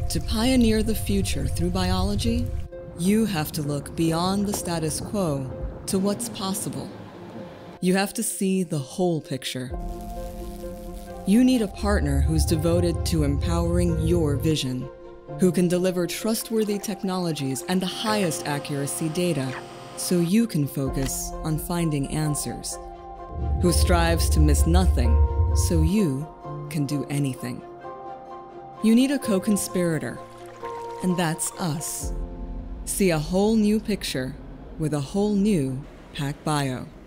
To pioneer the future through biology, you have to look beyond the status quo to what's possible. You have to see the whole picture. You need a partner who's devoted to empowering your vision, who can deliver trustworthy technologies and the highest accuracy data so you can focus on finding answers, who strives to miss nothing so you can do anything. You need a co-conspirator, and that's us. See a whole new picture with a whole new PacBio.